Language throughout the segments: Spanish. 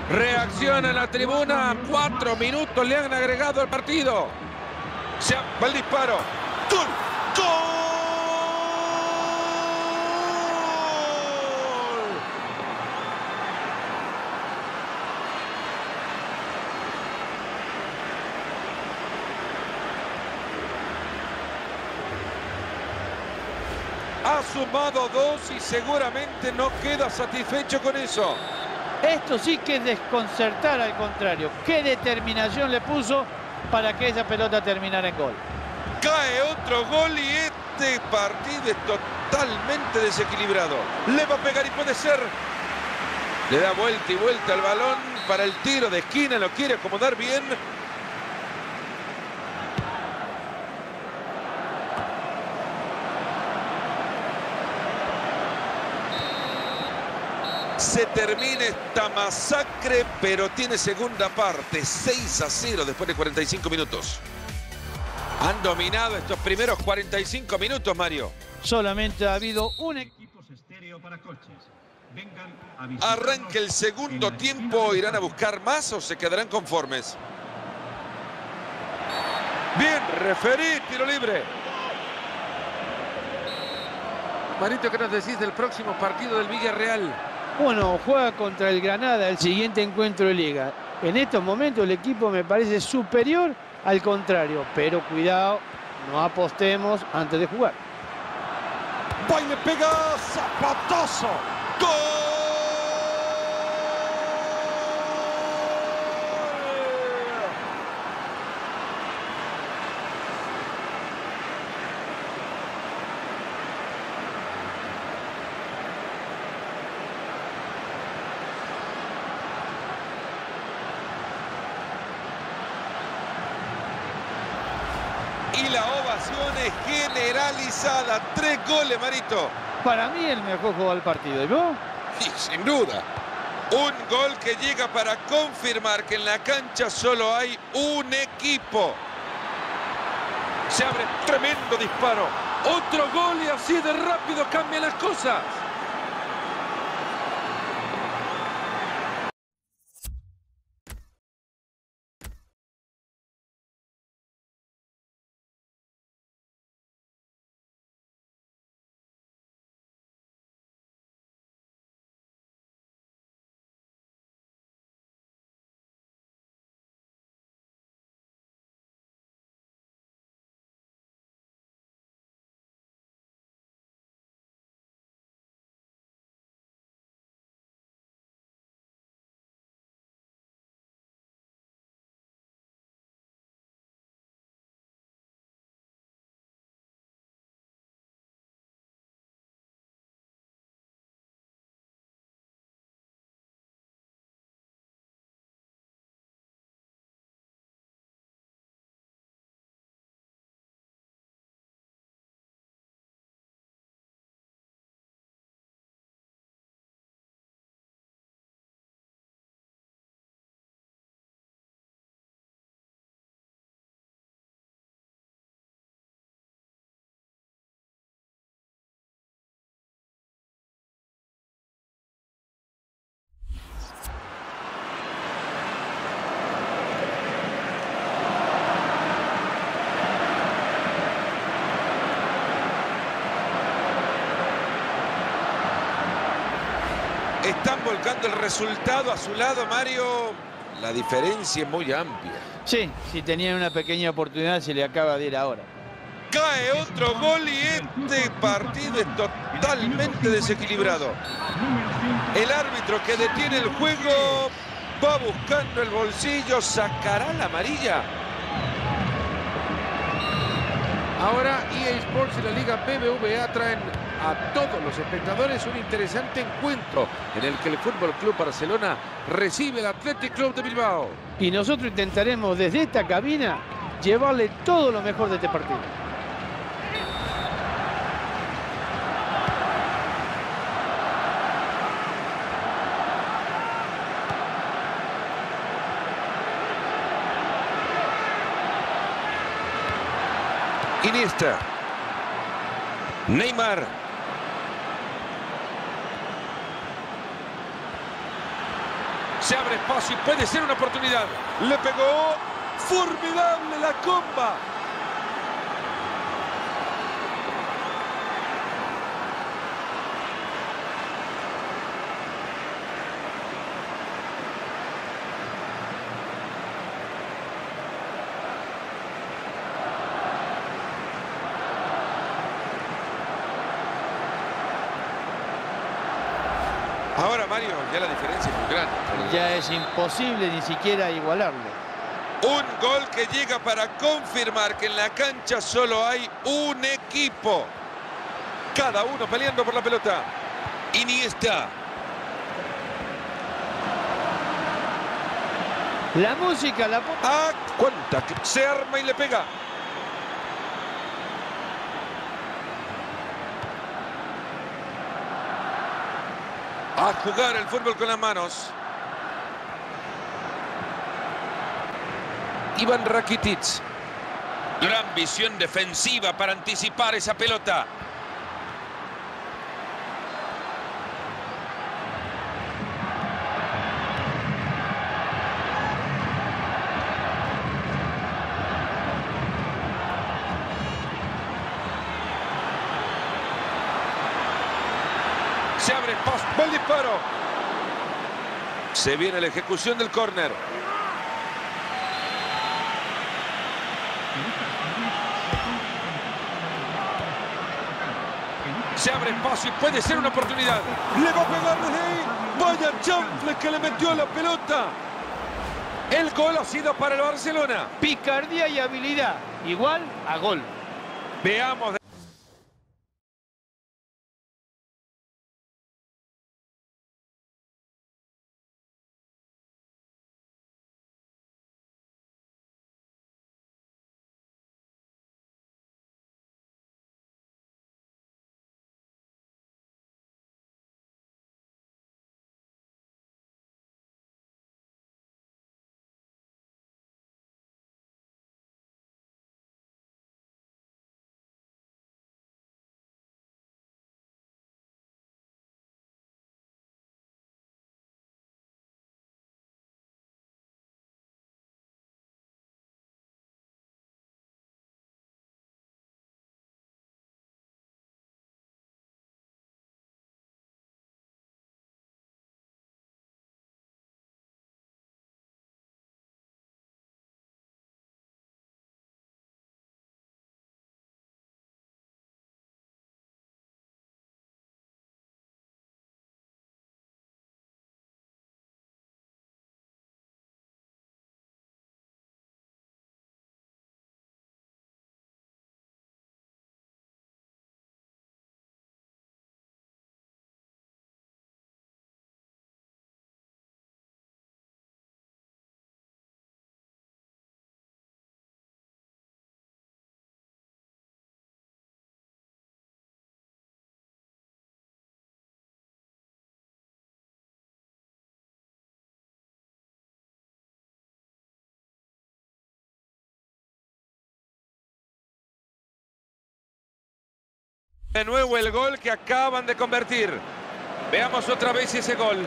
Reacciona en la tribuna. 4 minutos le han agregado al partido. Va el disparo. ¡Gol! ¡Gol! Ha sumado 2 y seguramente no queda satisfecho con eso. Esto sí que es desconcertar al contrario. Qué determinación le puso para que esa pelota terminara en gol. Cae otro gol y este partido es totalmente desequilibrado. Le va a pegar y puede ser. Le da vuelta y vuelta al balón para el tiro de esquina. Lo quiere acomodar bien. Se termina esta masacre, pero tiene segunda parte. 6-0 después de 45 minutos. Han dominado estos primeros 45 minutos, Mario. Solamente ha habido un equipo estéreo para coches. Arranca el segundo tiempo. ¿Irán a buscar más o se quedarán conformes? Bien, referí, tiro libre. Marito, ¿qué nos decís del próximo partido del Villarreal? Bueno, juega contra el Granada el siguiente encuentro de Liga. En estos momentos el equipo me parece superior al contrario, pero cuidado, no apostemos antes de jugar. ¡Va y le pega! ¡Zapatazo! ¡Gol! Y la ovación es generalizada. 3 goles, Marito. Para mí el mejor jugador del partido. ¿Y vos? Y sin duda. Un gol que llega para confirmar que en la cancha solo hay un equipo. Se abre tremendo disparo. Otro gol y así de rápido cambian las cosas. Están volcando el resultado a su lado, Mario. La diferencia es muy amplia. Sí, si tenían una pequeña oportunidad se le acaba de ir ahora. Cae otro gol y este partido es totalmente desequilibrado. El árbitro que detiene el juego va buscando el bolsillo. ¿Sacará la amarilla? Ahora EA Sports y la Liga BBVA traen a todos los espectadores un interesante encuentro en el que el Fútbol Club Barcelona recibe al Athletic Club de Bilbao. Y nosotros intentaremos desde esta cabina llevarle todo lo mejor de este partido. Iniesta. Neymar. Se abre espacio y puede ser una oportunidad. Le pegó. Formidable la comba. Ahora, Mario, ya la diferencia es muy grande. Ya es imposible ni siquiera igualarlo. Un gol que llega para confirmar que en la cancha solo hay un equipo. Cada uno peleando por la pelota. Iniesta. La música, la... ¡Ah! ¡Cuánta! Se arma y le pega. A jugar el fútbol con las manos. Iván Rakitic. Gran visión defensiva para anticipar esa pelota. Se abre espacio. ¡Buen disparo! Se viene la ejecución del córner. Se abre espacio y puede ser una oportunidad. Le va a pegar desde ahí. Vaya chanfle que le metió a la pelota. El gol ha sido para el Barcelona. Picardía y habilidad. Igual a gol. Veamos. De nuevo el gol que acaban de convertir. Veamos otra vez ese gol.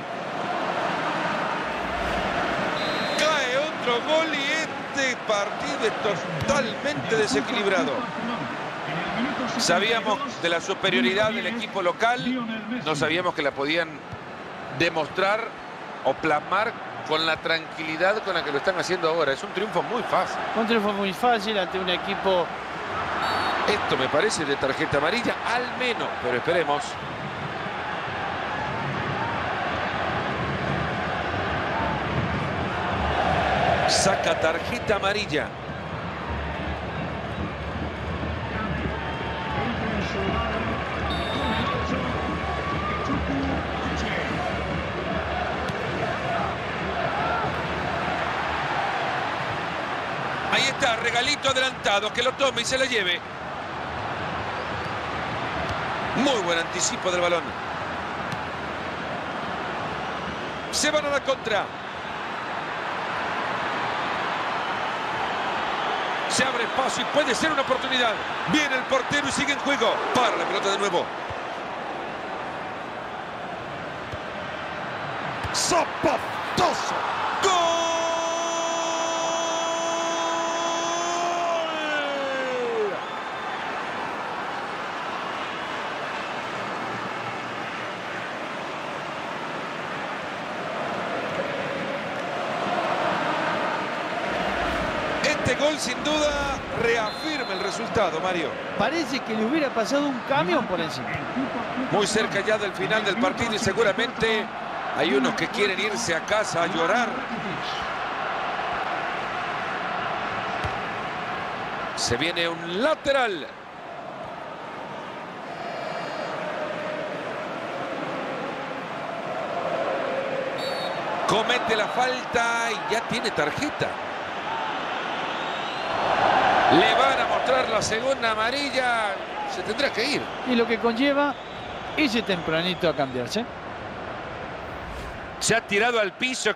Cae otro gol y este partido es totalmente desequilibrado. Sabíamos de la superioridad del equipo local. No sabíamos que la podían demostrar o plasmar con la tranquilidad con la que lo están haciendo ahora. Es un triunfo muy fácil. Un triunfo muy fácil ante un equipo... Esto me parece de tarjeta amarilla, al menos, pero esperemos. Saca tarjeta amarilla. Ahí está, regalito adelantado, que lo tome y se la lleve. Muy buen anticipo del balón. Se van a la contra. Se abre espacio y puede ser una oportunidad. Viene el portero y sigue en juego. Para la pelota de nuevo. Sopov vistoso. ¡Gol! Este gol sin duda reafirma el resultado, Mario. Parece que le hubiera pasado un camión por encima. Muy cerca ya del final del partido y seguramente hay unos que quieren irse a casa a llorar. Se viene un lateral. Comete la falta y ya tiene tarjeta. Le van a mostrar la segunda amarilla. Se tendrá que ir. Y lo que conlleva ese tempranito a cambiarse. Se ha tirado al piso.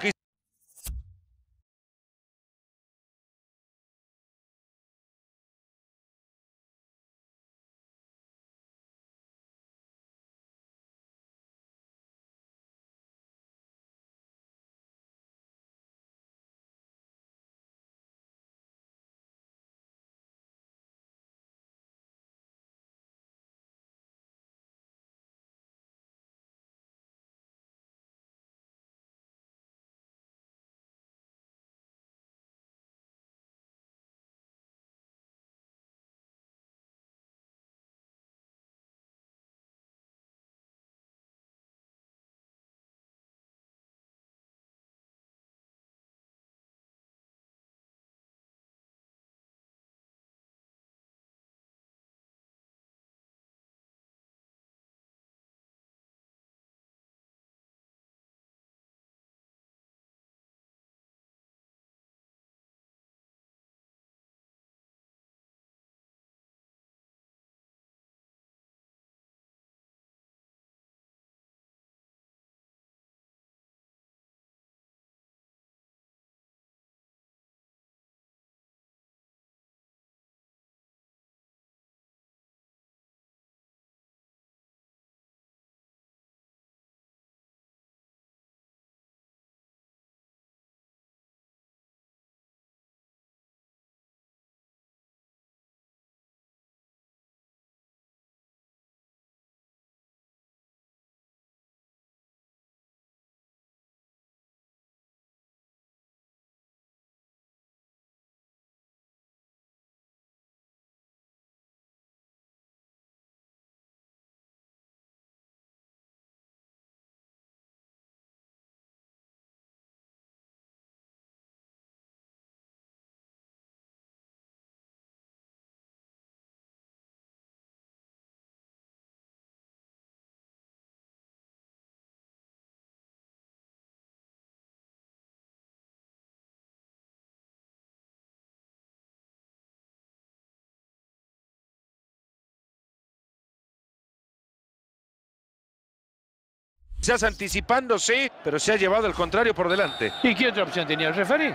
Quizás anticipándose, pero se ha llevado el contrario por delante. ¿Y qué otra opción tenía el referee?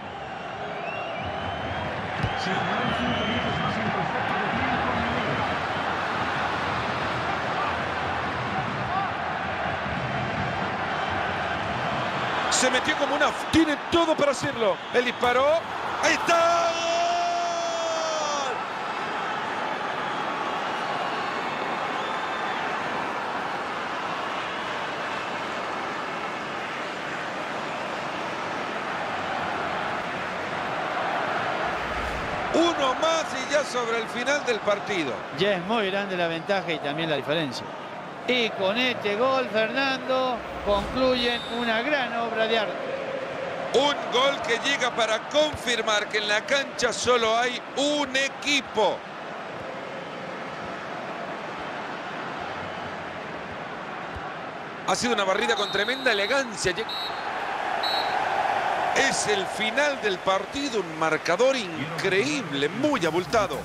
Se metió como una... Tiene todo para hacerlo. Él disparó. ¡Ahí está! Uno más y ya sobre el final del partido. Ya es muy grande la ventaja y también la diferencia. Y con este gol, Fernando, concluyen una gran obra de arte. Un gol que llega para confirmar que en la cancha solo hay un equipo. Ha sido una barrida con tremenda elegancia. Es el final del partido, un marcador increíble, muy abultado.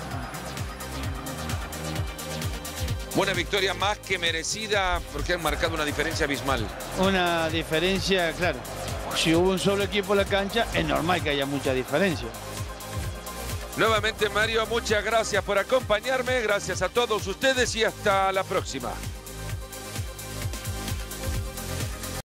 Buena victoria más que merecida porque han marcado una diferencia abismal. Una diferencia, claro. Si hubo un solo equipo en la cancha, es normal que haya mucha diferencia. Nuevamente, Mario, muchas gracias por acompañarme. Gracias a todos ustedes y hasta la próxima.